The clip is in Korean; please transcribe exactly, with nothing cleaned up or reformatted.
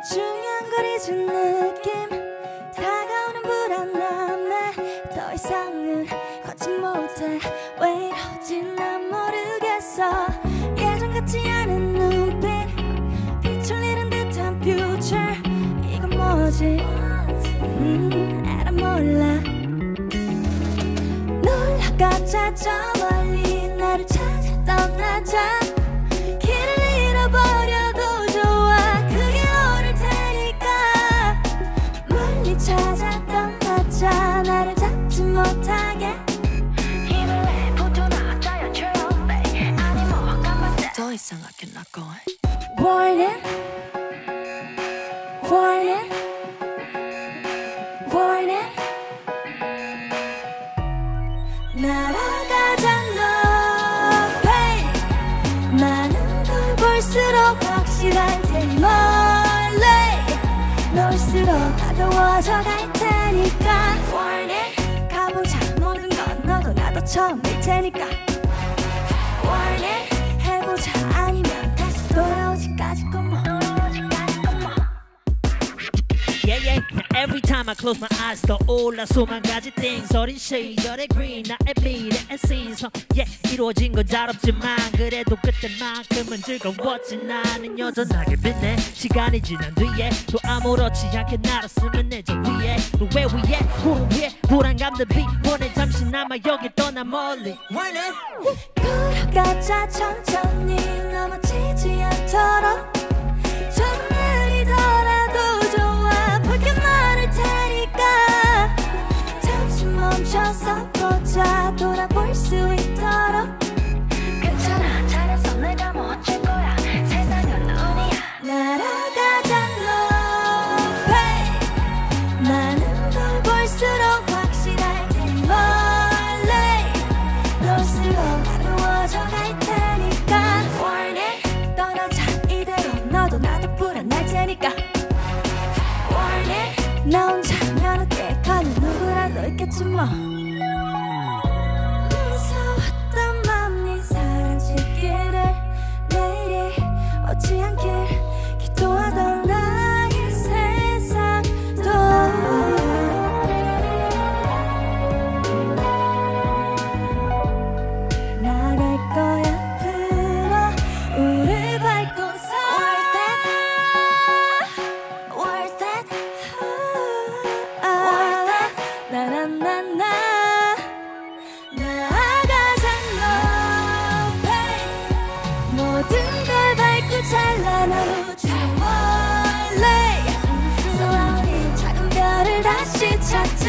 중요한 걸 잊은 느낌 다가오는 불안함 내 더 이상은 걷지 못해 왜 이러지 난 모르겠어 예전 같지 않은 눈빛 빛을 잃은 듯한 future 이건 뭐지 음, 알아 몰라 놀라가자 저 멀리 나를 찾아 떠나자 길을 잃어버려도 좋아 그게 옳을 테니까 멀리 찾아 떠나자 나를 잡지 못하게 힘을 내 붙어나가야 조용해 아니 뭐 가만히 더 이상 I cannot go Warning Warning Warning 날아가자 너 hey. 많은 걸 볼수록 확실할 테니 멀리 놀수록 가벼워져 갈 테니까 Warning 가보자 모든 건 너도 나도 처음일 테니까 Warning 해보자 아니면 다시 돌아오지까지 뭐 Yeah, yeah. Every time I close my eyes 떠올라 수만 가지 things 어린 시절의 green 나의 미래의 신선 Yeah, 이루어진 건 잘 없지만 그래도 그때만큼은 즐거웠지 나는 여전하게 빛내 시간이 지난 뒤에 또 아무렇지 않게 날았으면 내 저 위에 또 왜 위에 구름 위에 불안감들 비워내 잠시나마 여기 떠나 멀리 걸어가자 천천히 넘어지지 않도록 조금 느리더라도 좋아 볼게 많을 테니까 잠시 멈춰서 보자 돌아볼 수 있도록 괜찮아 잘했어 내가 멋진 거야 세상은 운이야 날아가자 높이 많은 걸 볼수록 확실할 테니 멀리 놀수록 가벼워져 갈 테니까 Warning 떠나자 이대로 너도 나도 불안할 테니까 Warning 나 혼자면 어때 가는 누구라도 있겠지 뭐 무서웠던 맘이 사라지기를 내일이 오지 않길 기도하던 나의 세상도 나갈 거야 풀어 우릴 밟고서 Worth it Worth it Worth it 나나나나 나아가자 높이 모든 걸 밟고 찬란한 우주 멀리 쏘아올린 작은 별을 다시 찾자